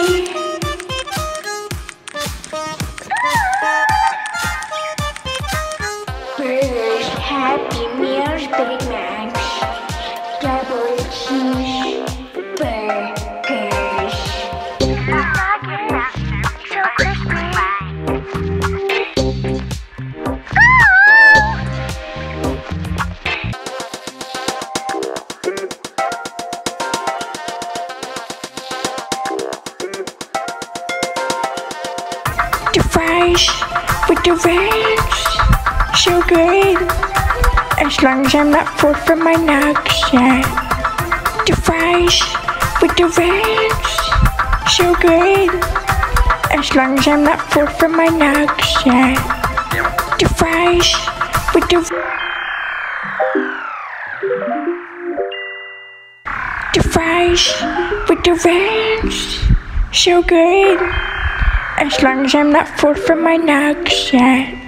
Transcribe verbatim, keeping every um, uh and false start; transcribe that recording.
Burgers, Happy Meals, Big Macs, double cheese burgers. So crispy. The fries with the ranch, so good. As long as I'm not full from my nugs, yeah. The fries with the ranch, so good. As long as I'm not full from my nugs, yeah. The fries with the The fries with the ranch, so good. As long as I'm not full from my nugs, yeah.